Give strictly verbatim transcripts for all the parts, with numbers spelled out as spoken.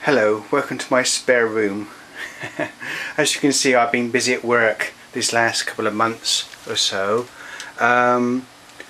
Hello, welcome to my spare room. As you can see, I've been busy at work this last couple of months or so. Um,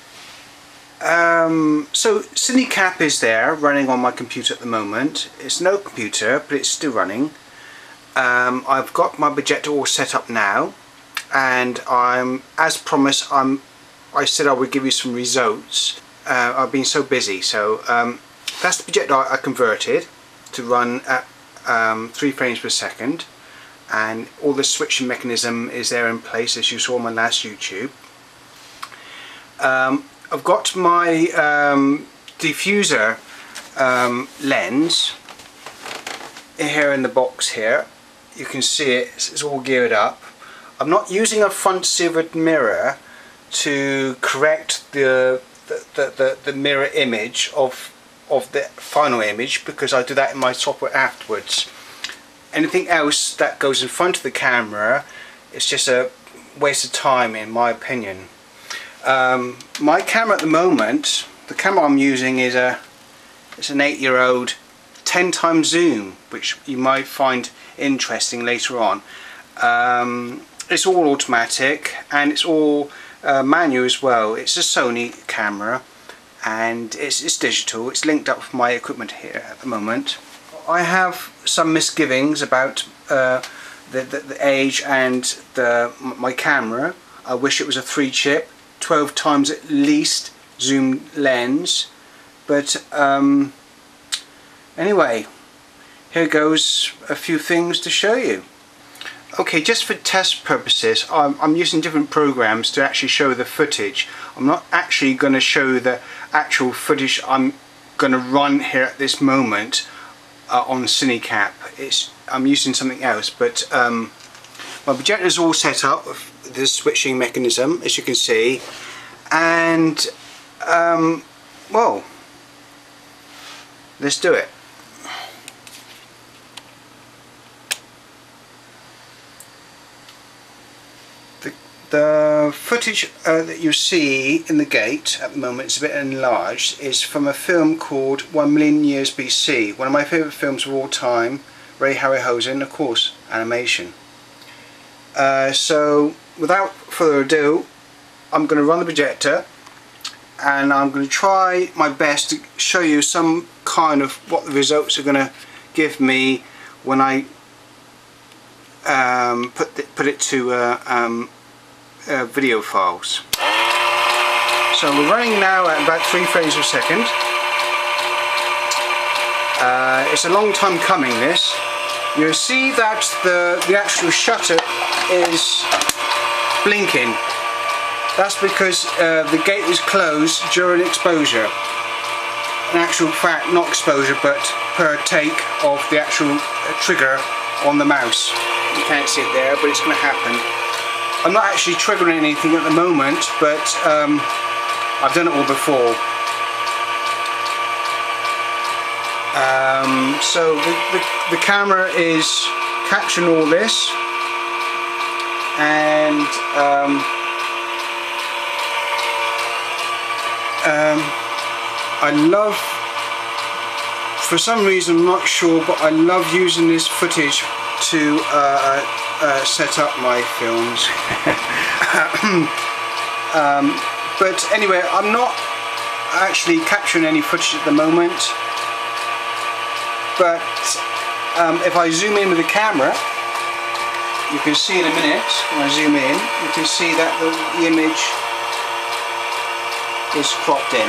um, so Cinecap is there running on my computer at the moment. It's no computer, but it's still running. Um, I've got my projector all set up now, and I'm, as promised, I'm. I said I would give you some results. Uh, I've been so busy, so um, that's the projector I, I converted to run at um, three frames per second, and all the switching mechanism is there in place, as you saw on my last YouTube. Um, I've got my um, diffuser um, lens here in the box here. You can see it, it's all geared up. I'm not using a front silvered mirror to correct the the, the, the, the mirror image of of the final image, because I do that in my software afterwards. Anything else that goes in front of the camera, it's just a waste of time in my opinion. Um, my camera at the moment, the camera I'm using is a it's an eight year old ten times zoom, which you might find interesting later on. Um, it's all automatic and it's all uh, manual as well. It's a Sony camera, and it's, it's digital. It's linked up with my equipment here at the moment. I have some misgivings about uh, the, the, the age and the, my camera. I wish it was a three chip, twelve times at least zoom lens, but um, anyway, here goes a few things to show you. Okay, just for test purposes, I'm, I'm using different programs to actually show the footage. I'm not actually going to show the actual footage I'm going to run here at this moment uh, on Cinecap. It's, I'm using something else, but um, my projector is all set up with the switching mechanism, as you can see, and um, well, let's do it. The footage uh, that you see in the gate at the moment, it's a bit enlarged, is from a film called One Million Years B C, one of my favourite films of all time, Ray Harryhausen, of course, animation. Uh, so without further ado, I'm going to run the projector and I'm going to try my best to show you some kind of what the results are going to give me when I um, put, the, put it to uh, um, Uh, video files. So we're running now at about three frames per second. Uh, it's a long time coming, this. You'll see that the, the actual shutter is blinking. That's because uh, the gate is closed during exposure. In actual fact, not exposure, but per take of the actual uh, trigger on the mouse. You can't see it there, but it's going to happen. I'm not actually triggering anything at the moment, but um, I've done it all before. Um, so the, the, the camera is capturing all this, and um, um, I love, for some reason I'm not sure, but I love using this footage to uh, uh, set up my films. um, but anyway, I'm not actually capturing any footage at the moment, but um, if I zoom in with the camera, you can see in a minute, when I zoom in, you can see that the, the image is cropped in.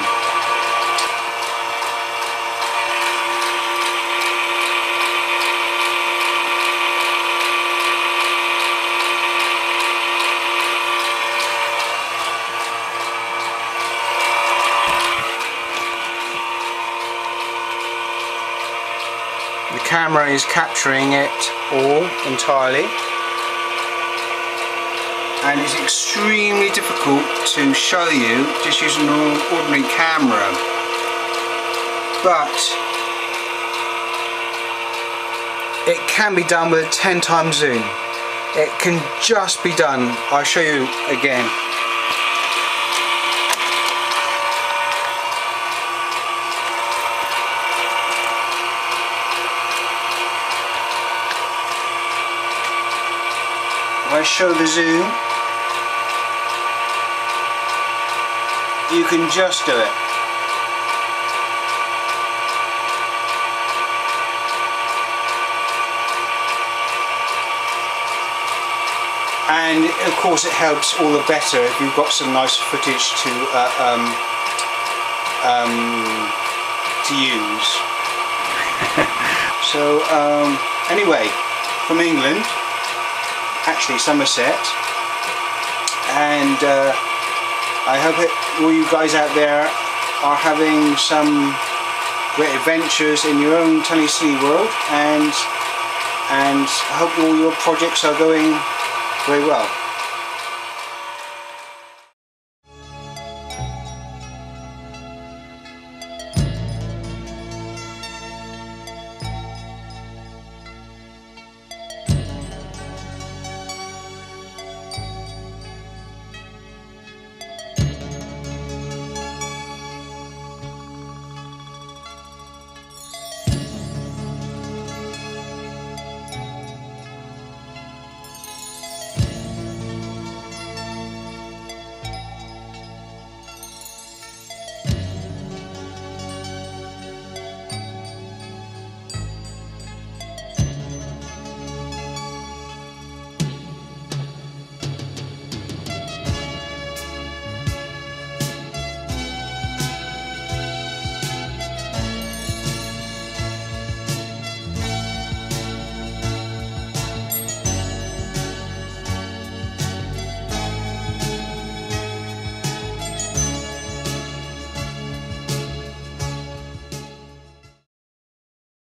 The camera is capturing it all entirely, and it's extremely difficult to show you just using an ordinary camera, but it can be done with a ten times zoom. It can just be done. I'll show you again. show the zoom, you can just do it. And of course it helps all the better if you've got some nice footage to uh, um, um, to use. So um, anyway, from England, actually Somerset, and uh, I hope it, all you guys out there are having some great adventures in your own tellycine world, and and I hope all your projects are going very well.